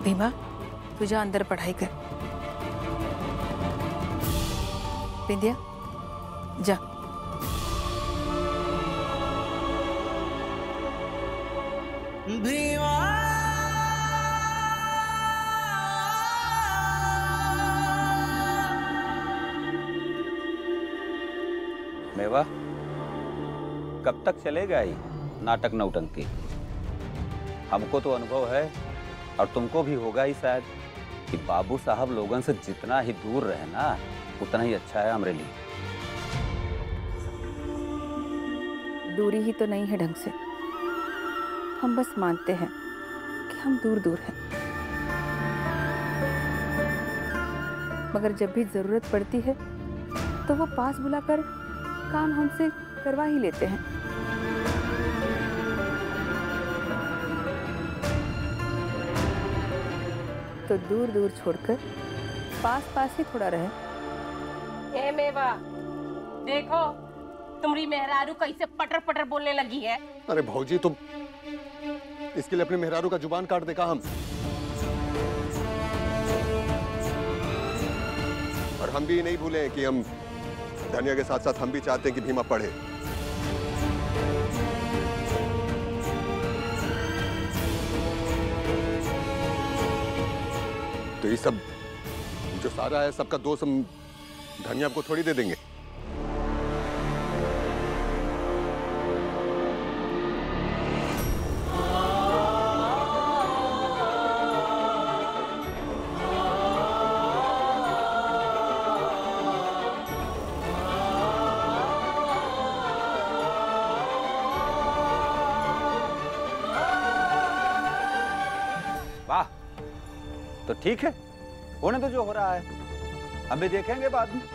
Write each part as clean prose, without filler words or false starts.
भीमा, तू जा अंदर पढ़ाई कर। बिंदिया, जा। भीमा मेवा, कब तक चलेगा ये नाटक नौटंकी? हमको तो अनुभव है और तुमको भी होगा ही शायद कि बाबू साहब लोगों से जितना ही दूर रहे ना उतना ही अच्छा है हमारे लिए। दूरी ही तो नहीं है ढंग से, हम बस मानते हैं कि हम दूर दूर हैं, मगर जब भी जरूरत पड़ती है तो वो पास बुलाकर काम हमसे करवा ही लेते हैं। तो दूर दूर छोड़कर पास पास ही थोड़ा रहे। ए मेवा, देखो तुम्हारी मेहरारू कैसे पटर पटर बोलने लगी है। अरे भौजी, तुम इसके लिए अपने मेहरारू का जुबान काट देगा हम। और हम भी नहीं भूले कि हम धनिया के साथ साथ हम भी चाहते हैं कि भीमा पढ़े। तो ये सब जो सारा है सबका दोष हम धनिया को थोड़ी दे देंगे। तो ठीक है, होने तो जो हो रहा है हम भी देखेंगे बाद में।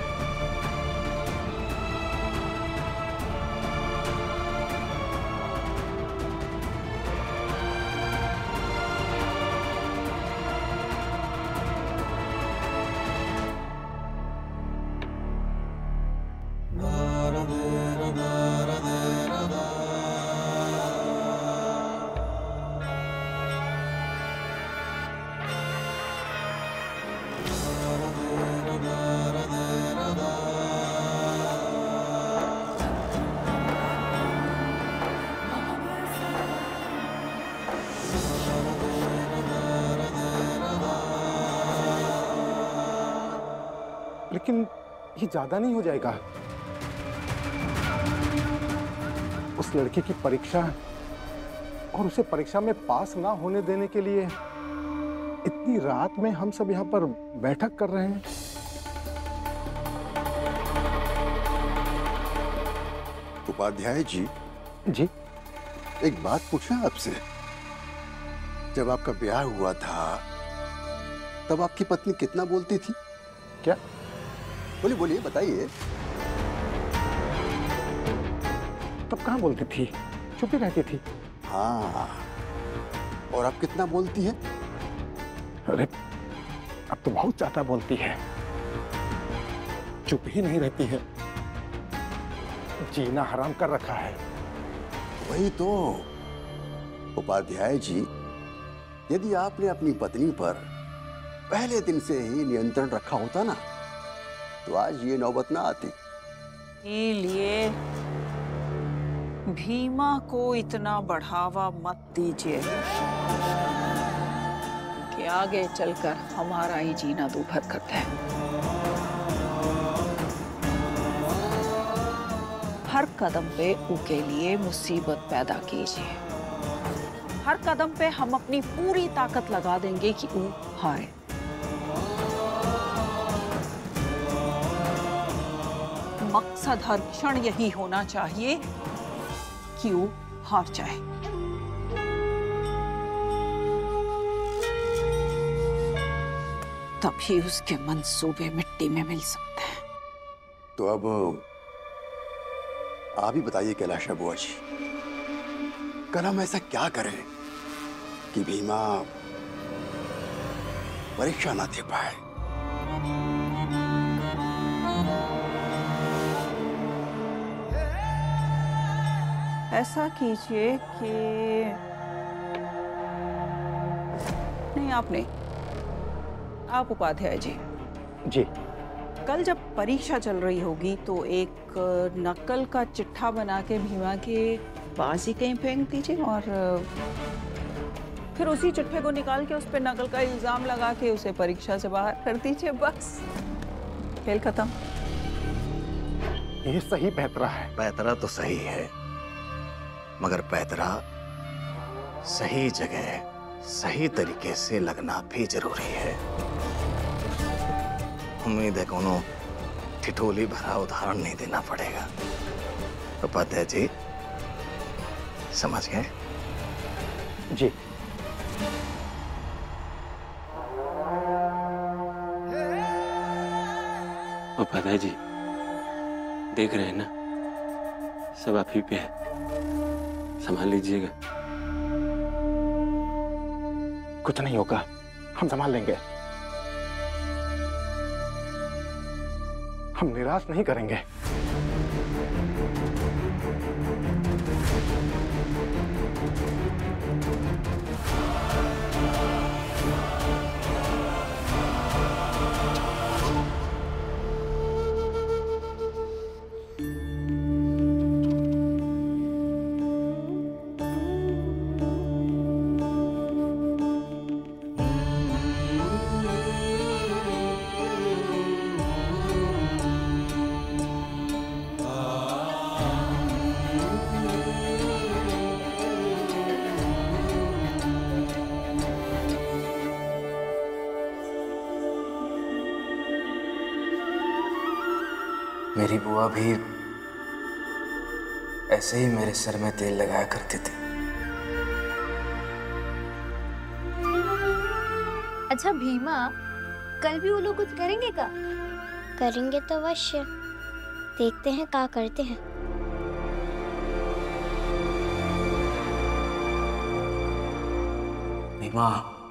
लेकिन ये ज्यादा नहीं हो जाएगा? उस लड़के की परीक्षा और उसे परीक्षा में पास ना होने देने के लिए इतनी रात में हम सब यहाँ पर बैठक कर रहे हैं। उपाध्याय जी। जी? एक बात पूछा आपसे, जब आपका ब्याह हुआ था तब आपकी पत्नी कितना बोलती थी? क्या? बोलिए बोलिए, बताइए। तब कहाँ बोलती थी, चुप ही रहती थी। हाँ, और अब कितना बोलती है? अरे अब तो बहुत ज्यादा बोलती है, चुप ही नहीं रहती है, जीना हराम कर रखा है। वही तो उपाध्याय जी, यदि आपने अपनी पत्नी पर पहले दिन से ही नियंत्रण रखा होता ना तो आज ये नौबत ना आती। इसलिए भीमा को इतना बढ़ावा मत दीजिए कि आगे चलकर हमारा ही जीना दूभर करता है। हर कदम पे उसके लिए मुसीबत पैदा कीजिए। हर कदम पे हम अपनी पूरी ताकत लगा देंगे कि वो हारे। मकसद हर क्षण यही होना चाहिए कि वो हार जाए। तभी उसके मंसूबे मिट्टी में मिल सकते हैं। तो अब आप ही बताइए कैलाश बुआ जी, कल हम ऐसा क्या करें कि भीमा परीक्षा ना दे पाए? ऐसा कीजिए कि नहीं, आपने, आप उपाध्याय जी। जी। कल जब परीक्षा चल रही होगी तो एक नकल का चिट्ठा बना के भीमा के पास ही कहीं फेंक दीजिए और फिर उसी चिट्ठे को निकाल के उस पर नकल का इल्जाम लगा के उसे परीक्षा से बाहर कर दीजिए। बस खेल खत्म। ये सही पैतरा है। पैतरा तो सही है, मगर पैतरा सही जगह सही तरीके से लगना भी जरूरी है। उम्मीद है कोनो ठिठोली भरा उदाहरण नहीं देना पड़ेगा। उपाध्याय जी समझ गए? जी। उपाध्याय जी देख रहे हैं ना, सब आप ही पे है, संभाल लीजिएगा। कुछ नहीं होगा, हम संभाल लेंगे। हम निराश नहीं करेंगे। मेरी बुआ भी ऐसे ही मेरे सर में तेल लगाया करती थी। अच्छा भीमा, कल भी वो लोग कुछ करेंगे क्या? करेंगे तो अवश्य, देखते हैं क्या करते हैं। भीमा,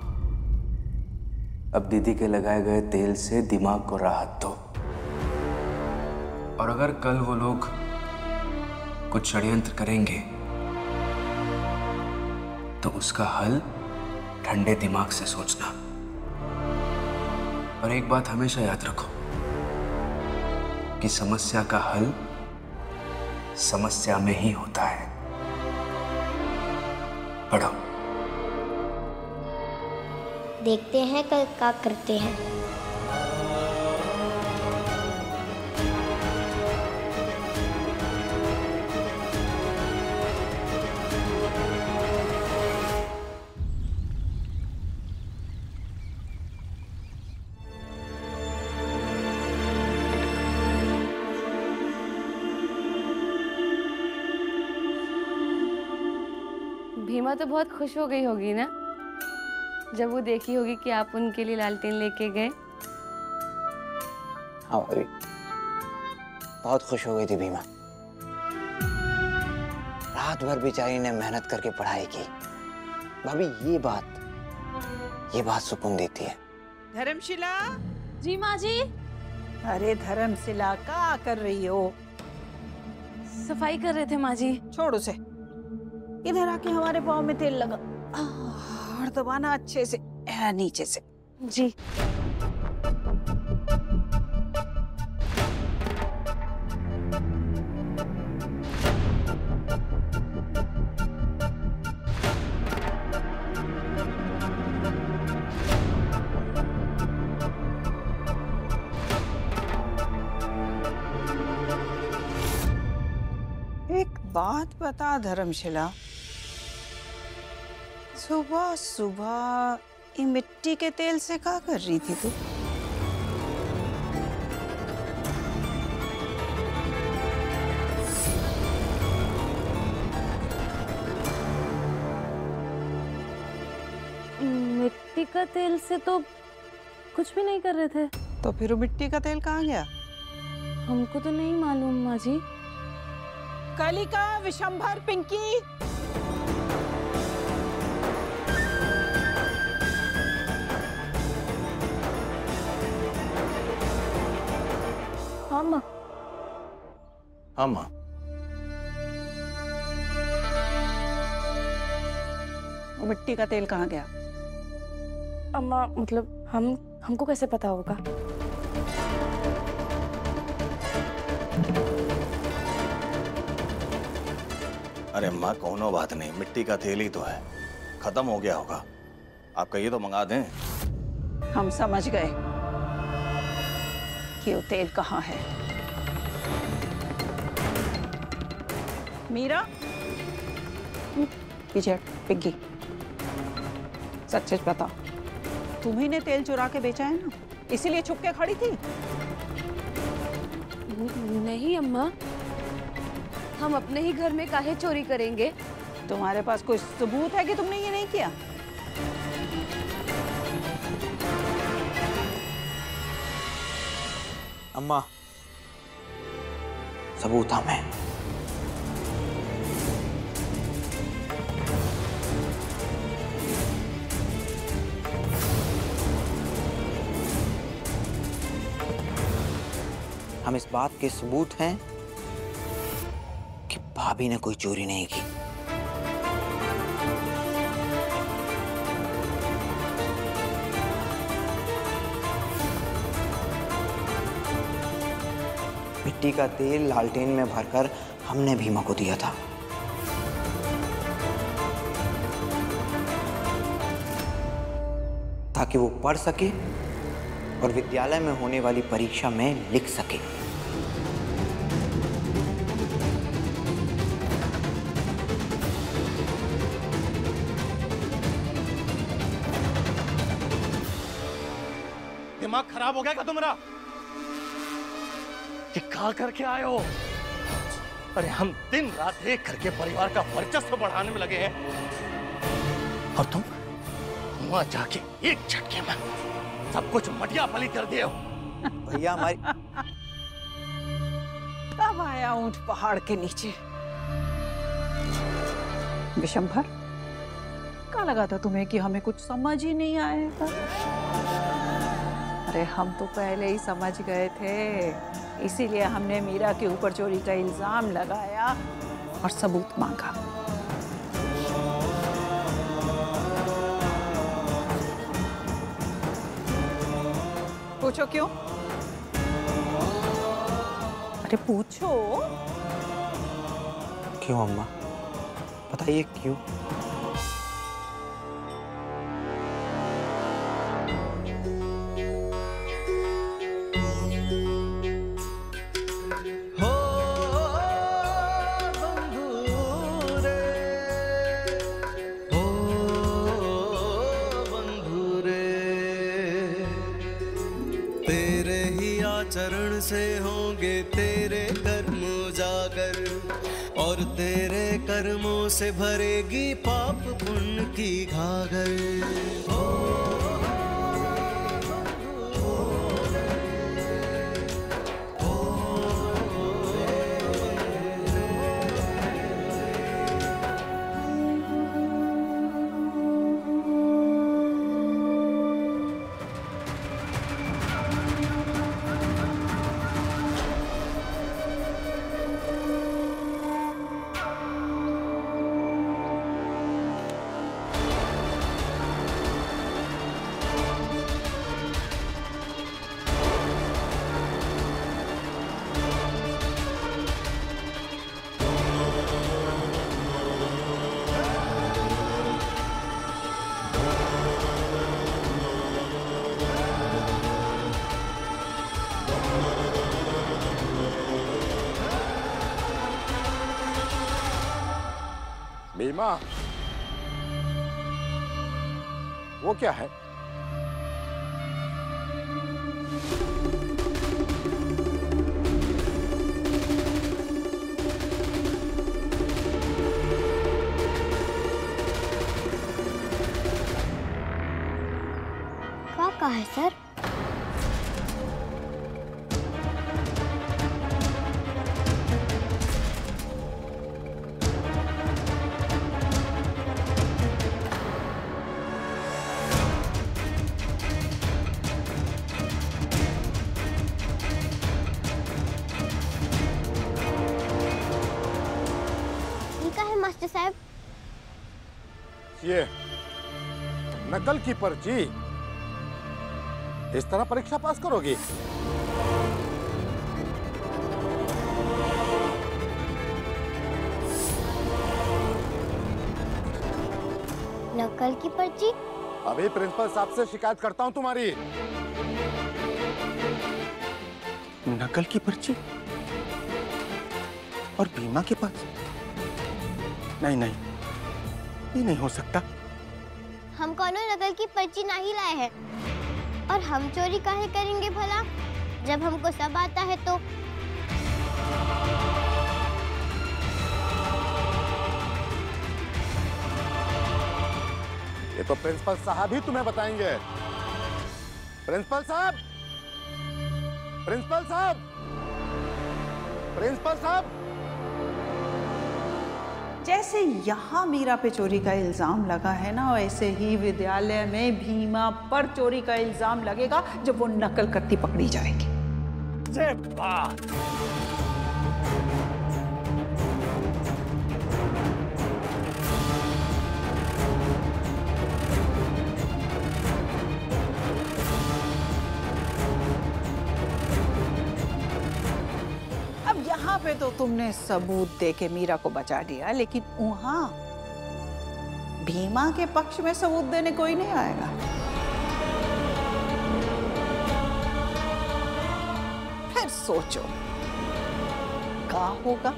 अब दीदी के लगाए गए तेल से दिमाग को राहत दो। और अगर कल वो लोग कुछ षड्यंत्र करेंगे तो उसका हल ठंडे दिमाग से सोचना। और एक बात हमेशा याद रखो कि समस्या का हल समस्या में ही होता है। पढ़ो। देखते हैं कल क्या करते हैं। भीमा तो बहुत खुश हो गई होगी ना, जब वो देखी होगी कि आप उनके लिए लालटेन लेके गए। हाँ भाभी, बहुत खुश हो गई थी भीमा। रात भर बेचारी ने मेहनत करके पढ़ाई की। भाभी ये बात सुकून देती है। धर्मशिला। जी माँ जी। अरे धर्मशिला, क्या कर रही हो? सफाई कर रहे थे माँ जी। छोड़ उसे, इधर आके हमारे पाँव में तेल लगा और दबाना अच्छे से, नीचे से। जी। एक बात बता धर्मशिला, सुबह सुबह ये मिट्टी के तेल से क्या कर रही थी तू? मिट्टी का तेल से तो कुछ भी नहीं कर रहे थे। तो फिर वो मिट्टी का तेल कहाँ गया? हमको तो नहीं मालूम माँ जी। कालिका, विशंभर, पिंकी, हाँ माँ। हाँ माँ। वो मिट्टी का तेल कहाँ गया? अम्मा मतलब हमको कैसे पता होगा? अरे अम्मा कोनो बात नहीं, मिट्टी का तेल ही तो है, खत्म हो गया होगा। आप कहिए तो मंगा दें। हम समझ गए कि वो तेल कहाँ है। मीरा, पीछे पिग्गी, सच सच बता, तुम्ही ने तेल चुरा के बेचा है ना, इसीलिए छुप के खड़ी थी? नहीं अम्मा, हम अपने ही घर में काहे चोरी करेंगे? तुम्हारे पास कोई सबूत है कि तुमने ये नहीं किया? अम्मा, सबूत हमें। हम इस बात के सबूत हैं कि भाभी ने कोई चोरी नहीं की। मिट्टी का तेल लालटेन में भरकर हमने भीमा को दिया था। ताकि वो पढ़ सके और विद्यालय में होने वाली परीक्षा में लिख सके। दिमाग खराब हो गया क्या तुम्हारा? ये क्या करके आए हो? अरे हम दिन रात एक करके परिवार का वर्चस्व बढ़ाने में लगे हैं, और तुम वहां जाके एक झटके में सब कुछ मटिया पली कर दिए हो। भैया हमारी कब आया ऊंट पहाड़ के नीचे? विशंभर, क्या लगा था तुम्हें कि हमें कुछ समझ ही नहीं आएगा? अरे हम तो पहले ही समझ गए थे, इसीलिए हमने मीरा के ऊपर चोरी का इल्जाम लगाया और सबूत मांगा। पूछो क्यों? अरे पूछो। क्यों अम्मा, बताइए क्यों? चरण से होंगे तेरे कर्म उजागर, और तेरे कर्मों से भरेगी पाप पुण्य की घागर। भीमा, वो क्या है? क्या कहा है सर? मास्टर साहब, ये नकल की पर्ची इस तरह परीक्षा पास करोगी? नकल की पर्ची? अभी प्रिंसिपल साहब से शिकायत करता हूँ तुम्हारी। नकल की पर्ची और भीमा के पास? नहीं नहीं, ये नहीं हो सकता। हम कौनो नकल की पर्ची नहीं लाए हैं। और हम चोरी काहे करेंगे भला, जब हमको सब आता है तो। ये तो प्रिंसिपल साहब ही तुम्हें बताएंगे। प्रिंसिपल साहब, प्रिंसिपल साहब, प्रिंसिपल साहब। जैसे यहाँ मीरा पे चोरी का इल्जाम लगा है ना, वैसे ही विद्यालय में भीमा पर चोरी का इल्जाम लगेगा जब वो नकल करती पकड़ी जाएगी। जय बात। यहाँ पे तो तुमने सबूत देके मीरा को बचा दिया, लेकिन वहां भीमा के पक्ष में सबूत देने कोई नहीं आएगा। फिर सोचो क्या होगा।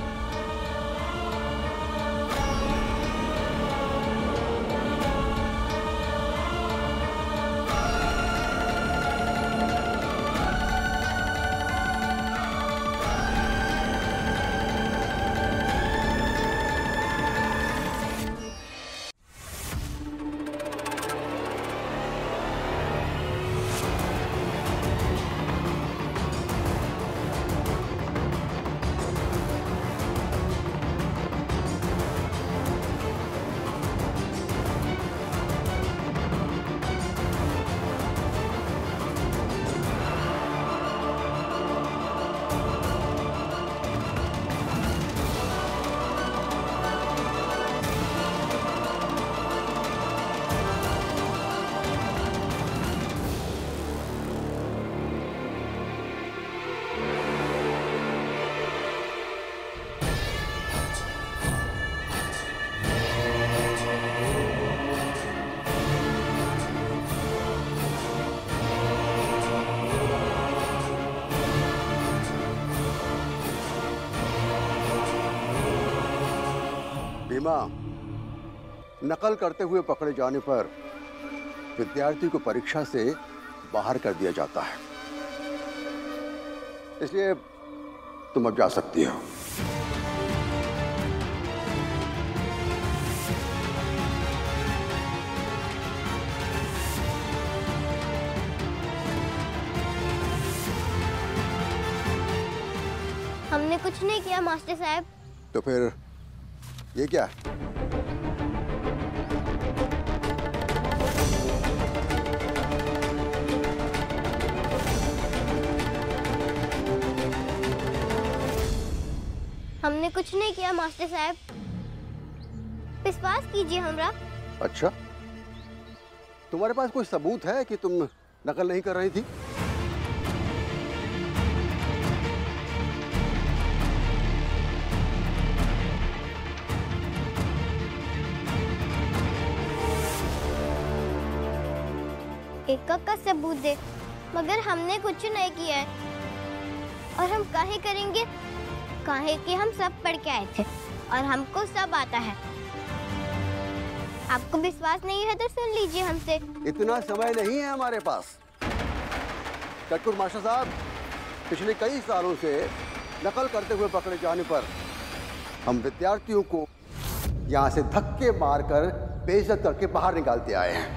भीमा, नकल करते हुए पकड़े जाने पर विद्यार्थी को परीक्षा से बाहर कर दिया जाता है, इसलिए तुम अब जा सकती हो। हमने कुछ नहीं किया मास्टर साहब। तो फिर ये क्या है? हमने कुछ नहीं किया मास्टर साहब, विश्वास कीजिए हमरा। अच्छा, तुम्हारे पास कोई सबूत है कि तुम नकल नहीं कर रही थी? एक का सबूत दे, मगर हमने कुछ नहीं किया है। और हम काहे करेंगे, काहे कि हम सब पढ़ के आए थे और हमको सब आता है। आपको विश्वास नहीं है तो सुन लीजिए हमसे। इतना समय नहीं है हमारे पास। कटकुट मास्टर साहब, पिछले कई सालों से नकल करते हुए पकड़े जाने पर हम विद्यार्थियों को यहाँ से धक्के मारकर बेइज्जत करके बाहर निकालते आए हैं।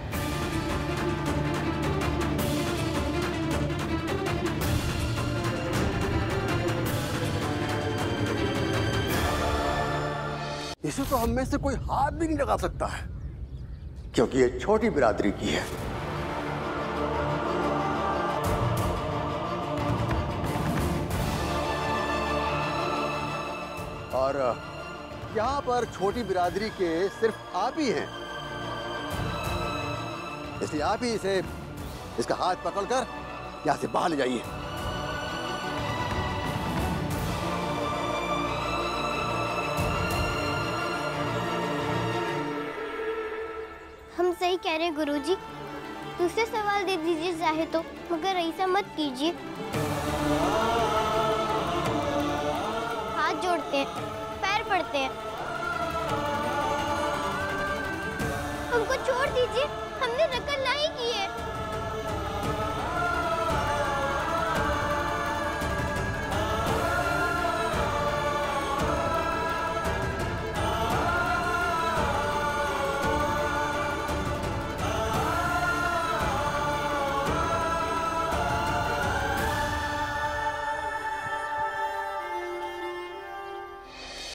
इसे तो हम में से कोई हाथ भी नहीं लगा सकता है, क्योंकि ये छोटी बिरादरी की है। और यहाँ पर छोटी बिरादरी के सिर्फ आप ही हैं, इसलिए आप ही इसे इसका हाथ पकड़कर यहाँ से बाहर ले जाइए। हम सही कह रहे हैं गुरुजी, दूसरे सवाल दे दीजिए चाहे तो, मगर ऐसा मत कीजिए। हाथ जोड़ते हैं, पैर पड़ते हैं, हमको छोड़ दीजिए, हमने नकल नहीं की है।